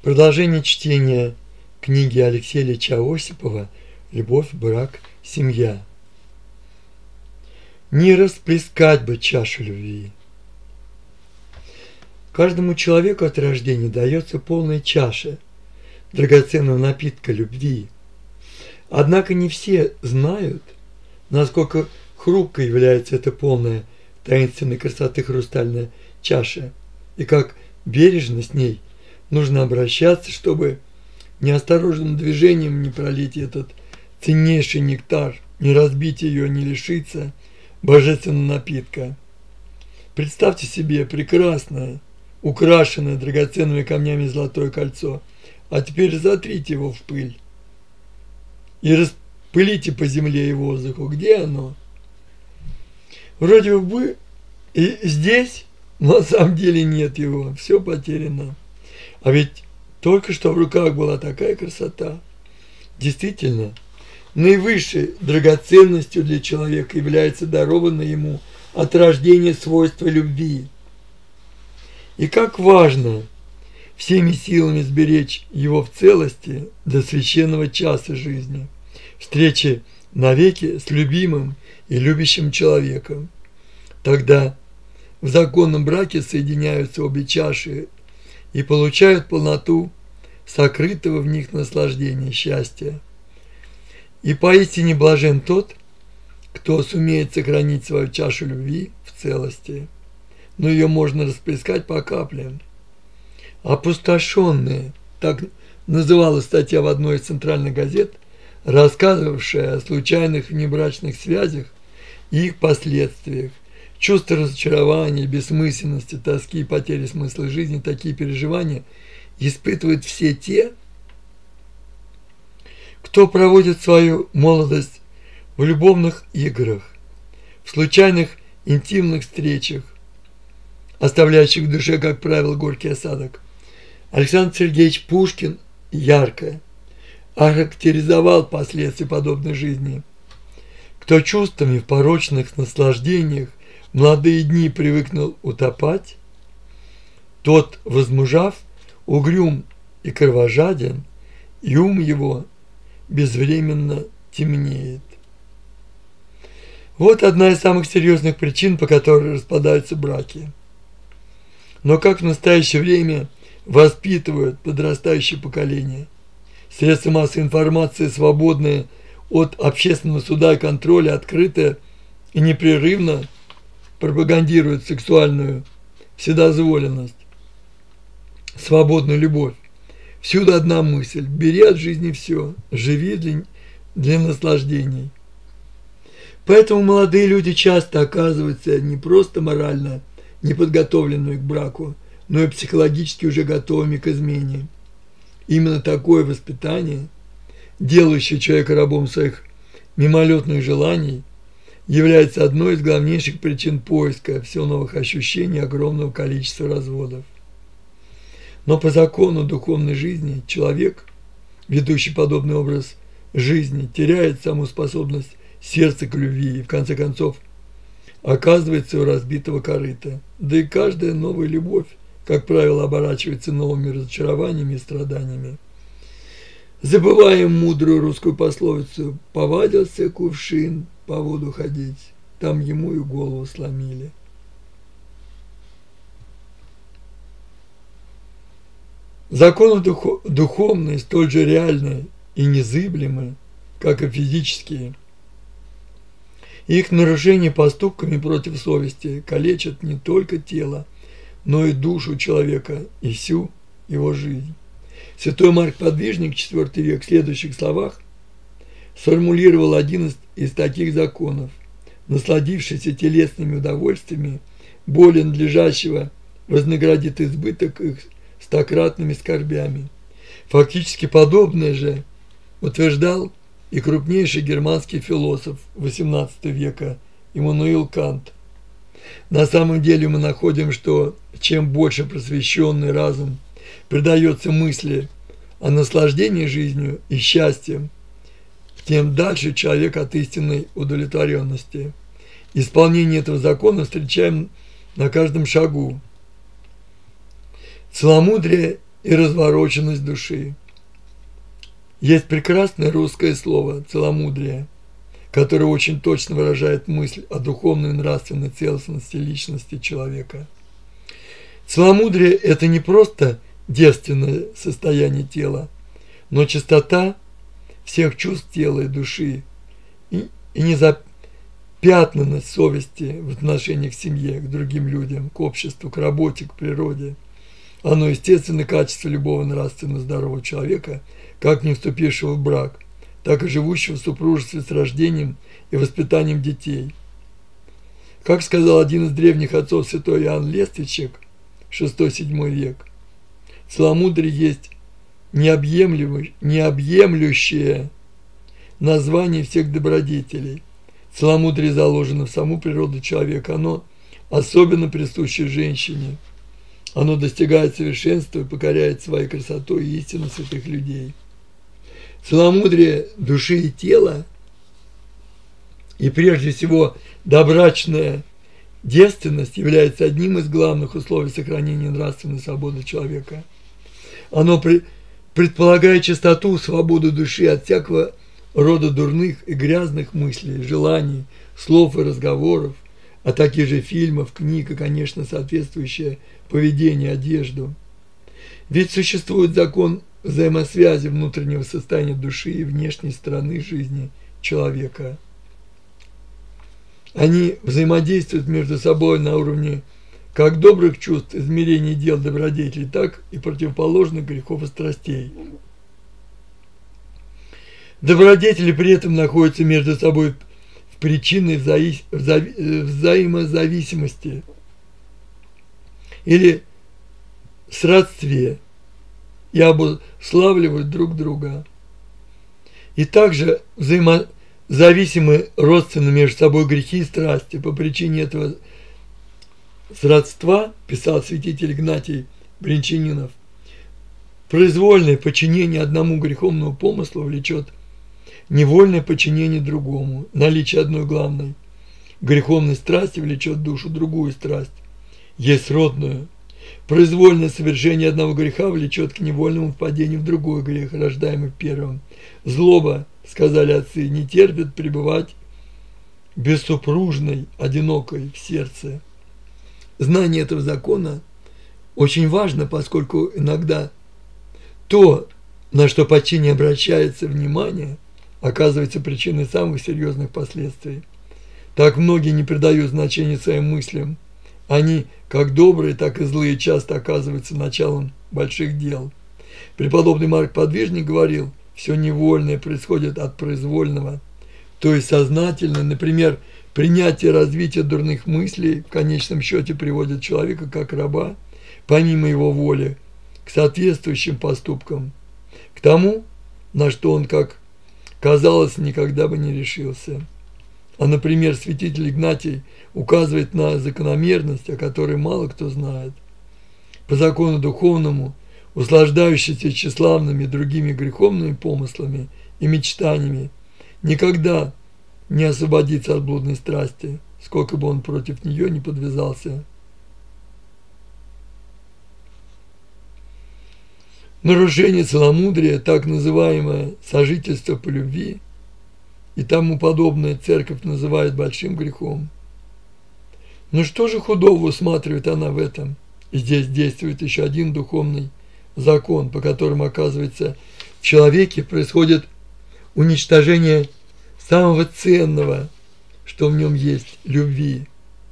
Продолжение чтения книги Алексея Ильича Осипова «Любовь, брак, семья». Не расплескать бы чашу любви. Каждому человеку от рождения дается полная чаша драгоценного напитка любви. Однако не все знают, насколько хрупкой является эта полная таинственной красоты хрустальная чаша, и как бережно с ней нужно обращаться, чтобы неосторожным движением не пролить этот ценнейший нектар, не разбить ее, не лишиться божественного напитка. Представьте себе прекрасное, украшенное драгоценными камнями золотое кольцо, а теперь затрите его в пыль и распылите по земле и воздуху. Где оно? Вроде бы и здесь, но на самом деле нет его, все потеряно. А ведь только что в руках была такая красота. Действительно, наивысшей драгоценностью для человека является дарованное ему от рождения свойство любви. И как важно всеми силами сберечь его в целости до священного часа жизни, встречи навеки с любимым и любящим человеком. Тогда в законном браке соединяются обе чаши и получают полноту сокрытого в них наслаждения, счастья. И поистине блажен тот, кто сумеет сохранить свою чашу любви в целости, но ее можно расплескать по каплям. Опустошенные, так называлась статья в одной из центральных газет, рассказывавшая о случайных внебрачных связях и их последствиях. Чувство разочарования, бессмысленности, тоски и потери смысла жизни, такие переживания испытывают все те, кто проводит свою молодость в любовных играх, в случайных интимных встречах, оставляющих в душе, как правило, горький осадок. Александр Сергеевич Пушкин ярко охарактеризовал последствия подобной жизни. Кто чувствами в порочных наслаждениях в молодые дни привыкнул утопать, тот, возмужав, угрюм и кровожаден, и ум его безвременно темнеет. Вот одна из самых серьезных причин, по которой распадаются браки. Но как в настоящее время воспитывают подрастающее поколение? Средства массовой информации, свободные от общественного суда и контроля, открыто и непрерывно пропагандируют сексуальную вседозволенность, свободную любовь. Всюду одна мысль: бери от жизни все, живи для наслаждений. Поэтому молодые люди часто оказываются не просто морально неподготовленными к браку, но и психологически уже готовыми к измене. Именно такое воспитание, делающее человека рабом своих мимолетных желаний, является одной из главнейших причин поиска все новых ощущений огромного количества разводов. Но по закону духовной жизни человек, ведущий подобный образ жизни, теряет саму способность сердца к любви и в конце концов оказывается у разбитого корыта. Да и каждая новая любовь, как правило, оборачивается новыми разочарованиями и страданиями. Забываем мудрую русскую пословицу: «Повадился кувшин по воду ходить, там ему и голову сломили». Законы духовные столь же реальны и незыблемы, как и физические. Их нарушение поступками против совести калечат не только тело, но и душу человека и всю его жизнь. Святой Марк Подвижник, IV век, в следующих словах сформулировал один из таких законов: насладившийся телесными удовольствиями, более надлежащего вознаградит избыток их стократными скорбями. Фактически подобное же утверждал и крупнейший германский философ XVIII века Иммануил Кант. На самом деле мы находим, что чем больше просвещенный разум предается мысли о наслаждении жизнью и счастьем, тем дальше человек от истинной удовлетворенности. Исполнение этого закона встречаем на каждом шагу. Целомудрие и развороченность души. Есть прекрасное русское слово «целомудрие», которое очень точно выражает мысль о духовной и нравственной целостности личности человека. Целомудрие – это не просто девственное состояние тела, но чистота всех чувств тела и души и незапятнанность совести в отношениях к семье, к другим людям, к обществу, к работе, к природе. Оно естественное качество любого нравственно здорового человека, как не вступившего в брак, так и живущего в супружестве с рождением и воспитанием детей. Как сказал один из древних отцов святой Иоанн Лествичек, VI-VII век, целомудрие есть необъемлющее название всех добродетелей. Целомудрие заложено в саму природу человека, оно особенно присуще женщине. Оно достигает совершенства и покоряет своей красотой и истину святых людей. Целомудрие души и тела, и прежде всего добрачная девственность, является одним из главных условий сохранения нравственной свободы человека. Оно предполагает чистоту, свободу души от всякого рода дурных и грязных мыслей, желаний, слов и разговоров, а таких же фильмов, книг и, конечно, соответствующее поведение, одежду. Ведь существует закон взаимосвязи внутреннего состояния души и внешней стороны жизни человека. Они взаимодействуют между собой на уровне как добрых чувств, измерений дел, добродетелей, так и противоположных грехов и страстей. Добродетели при этом находятся между собой в причинной взаимозависимости или сродстве и обуславливают друг друга. И также взаимозависимы родственно между собой грехи и страсти. По причине этого сродства, писал святитель Игнатий Брянчанинов, произвольное подчинение одному греховному помыслу влечет невольное подчинение другому. Наличие одной главной греховной страсти влечет душу другую страсть, есть родную. Произвольное совершение одного греха влечет к невольному впадению в другой грех, рождаемый в первом. Злоба, сказали отцы, не терпит пребывать бессупружной, одинокой в сердце. Знание этого закона очень важно, поскольку иногда то, на что почти не обращается внимание, оказывается причиной самых серьезных последствий. Так многие не придают значения своим мыслям. Они, как добрые, так и злые, часто оказываются началом больших дел. Преподобный Марк Подвижник говорил, все невольное происходит от произвольного, то есть сознательно, например, принятие и развитие дурных мыслей в конечном счете приводит человека как раба, помимо его воли, к соответствующим поступкам, к тому, на что он, как казалось, никогда бы не решился. А, например, святитель Игнатий указывает на закономерность, о которой мало кто знает. По закону духовному, услаждающийся тщеславными другими греховными помыслами и мечтаниями, никогда не освободится от блудной страсти, сколько бы он против нее не подвязался. Нарушение целомудрия, так называемое сожительство по любви и тому подобное, церковь называет большим грехом. Но что же худого усматривает она в этом? И здесь действует еще один духовный закон, по которому, оказывается, в человеке происходит уничтожение самого ценного, что в нем есть, любви.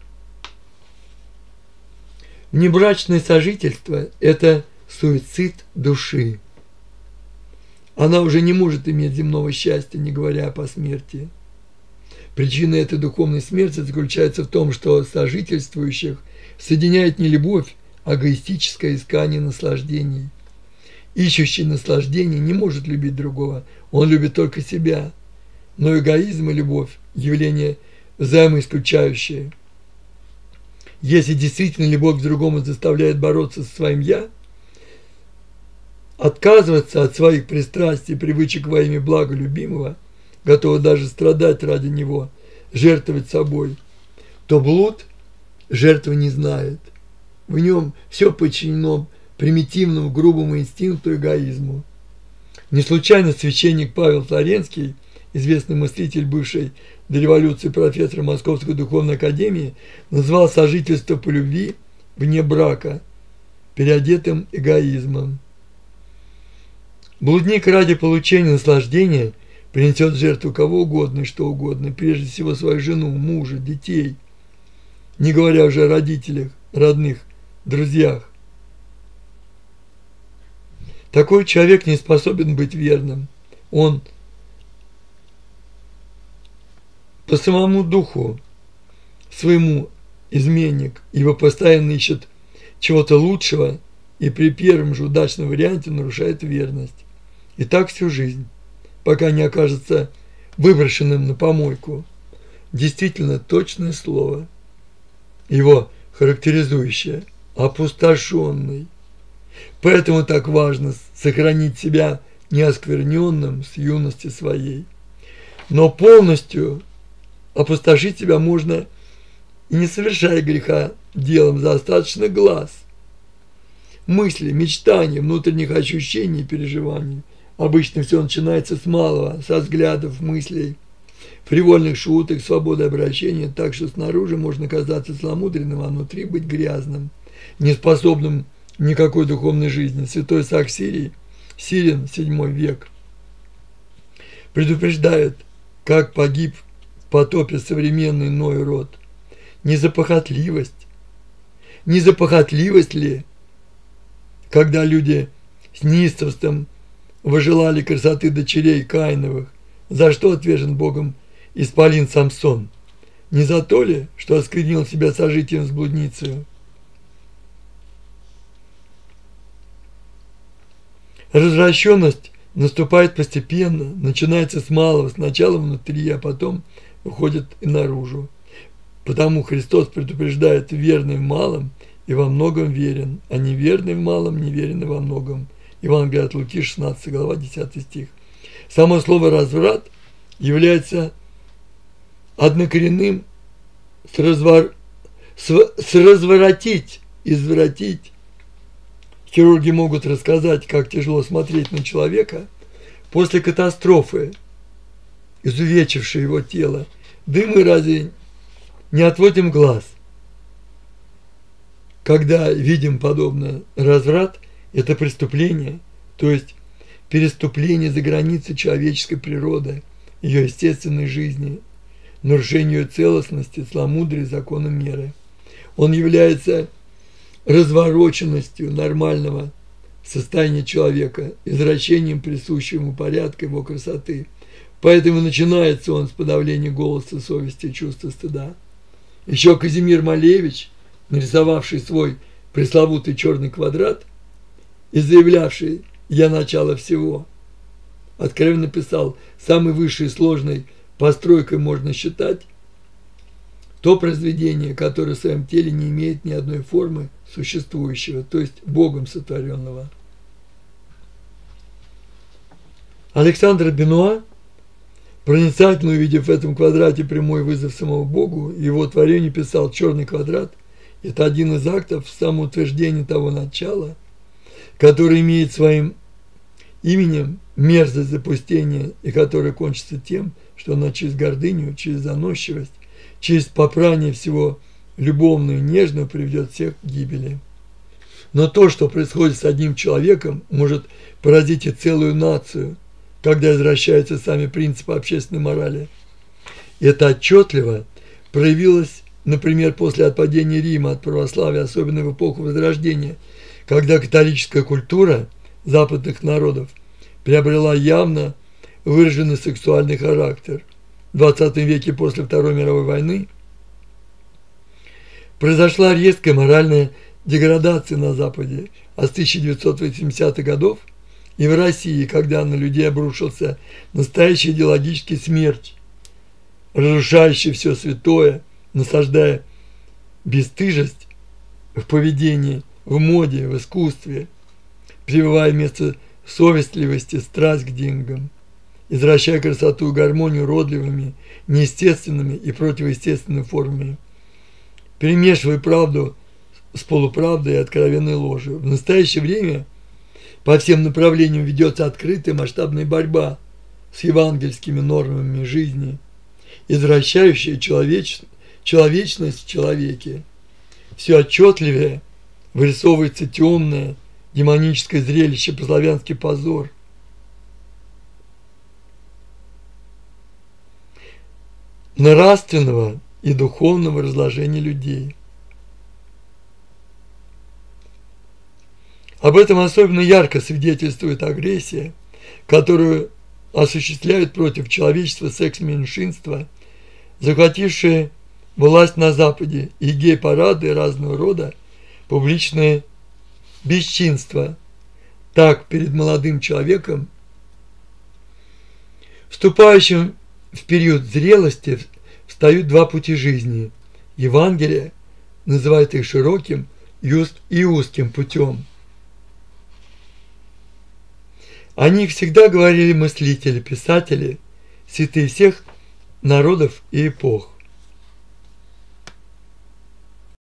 Внебрачное сожительство – это суицид души. Она уже не может иметь земного счастья, не говоря о посмертии. Причина этой духовной смерти заключается в том, что сожительствующих соединяет не любовь, а эгоистическое искание наслаждений. Ищущий наслаждений не может любить другого, он любит только себя. Но эгоизм и любовь – явления взаимоисключающие. Если действительно любовь к другому заставляет бороться со своим «я», отказываться от своих пристрастий, привычек во имя блага любимого, готова даже страдать ради него, жертвовать собой, то блуд жертвы не знает. В нем все подчинено примитивному, грубому инстинкту, эгоизму. Не случайно священник Павел Флоренский, известный мыслитель, бывший до революции профессор Московской духовной академии, назвал сожительство по любви вне брака переодетым эгоизмом. Блудник ради получения наслаждения принесет в жертву кого угодно и что угодно, прежде всего свою жену, мужа, детей, не говоря уже о родителях, родных, друзьях. Такой человек не способен быть верным. Он по самому духу своему изменник, ибо постоянно ищет чего-то лучшего и при первом же удачном варианте нарушает верность. И так всю жизнь, пока не окажется выброшенным на помойку. Действительно точное слово, его характеризующее, опустошенный. Поэтому так важно сохранить себя неоскверненным с юности своей. Но полностью опустошить себя можно и не совершая греха делом за остаточных глаз. Мысли, мечтания, внутренних ощущений и переживаний. Обычно все начинается с малого, со взглядов, мыслей, фривольных шуток, свободы обращения, так что снаружи можно казаться целомудренным, а внутри быть грязным, неспособным никакой духовной жизни. Святой Исаак Сирин, VII век, предупреждает, как погиб в потопе современный Ной род. Не за похотливость ли, когда люди с неистовством вожелали красоты дочерей Каиновых, за что отвержен Богом исполин Самсон? Не за то ли, что осквернил себя сожитием с блудницей? Развращенность наступает постепенно, начинается с малого, сначала внутри, а потом уходит и наружу. Потому Христос предупреждает: верный в малом и во многом верен, а неверный в малом неверен и во многом. Евангелие от Луки, 16 глава, 10 стих. Само слово «разврат» является однокоренным разворотить, извратить. Хирурги могут рассказать, как тяжело смотреть на человека после катастрофы, изувечившей его тело. Да и мы разве не отводим глаз, когда видим подобное? Разврат – это преступление, то есть переступление за границы человеческой природы, ее естественной жизни, нарушение ее целостности, целомудрия, закона меры. Он является развороченностью нормального состояния человека, извращением присущего ему порядка его красоты. Поэтому начинается он с подавления голоса, совести и чувства стыда. Еще Казимир Малевич, нарисовавший свой пресловутый черный квадрат и заявлявший «я начало всего», откровенно писал: самой высшей и сложной постройкой можно считать то произведение, которое в своем теле не имеет ни одной формы существующего, то есть Богом сотворенного. Александр Бенуа, проницательно увидев в этом квадрате прямой вызов самому Богу, его творению писал: черный квадрат – это один из актов самоутверждения того начала, который имеет своим именем мерзость запустения и который кончится тем, что она через гордыню, через заносчивость, через попрание всего любовного и нежного приведет всех к гибели. Но то, что происходит с одним человеком, может поразить и целую нацию, когда извращаются сами принципы общественной морали. Это отчетливо проявилось, например, после отпадения Рима от православия, особенно в эпоху Возрождения, когда католическая культура западных народов приобрела явно выраженный сексуальный характер. В 20 веке после Второй мировой войны произошла резкая моральная деградация на Западе, а с 1980-х годов и в России, когда на людей обрушился настоящий идеологический смерч, разрушающий все святое, насаждая бесстыжесть в поведении, в моде, в искусстве, прививая вместо совестливости страсть к деньгам, извращая красоту и гармонию уродливыми, неестественными и противоестественными формами, перемешивая правду с полуправдой и откровенной ложью. В настоящее время по всем направлениям ведется открытая масштабная борьба с евангельскими нормами жизни, извращающая человечность в человеке. Все отчетливее вырисовывается темное демоническое зрелище, по-славянски позор. Нравственного и духовного разложения людей. Об этом особенно ярко свидетельствует агрессия, которую осуществляют против человечества секс-меньшинства, захватившие власть на Западе, и гей-парады и разного рода публичное бесчинство. Так, перед молодым человеком, вступающим в период зрелости, встают два пути жизни. Евангелие называет их широким и узким путем. О них всегда говорили мыслители, писатели, святые всех народов и эпох.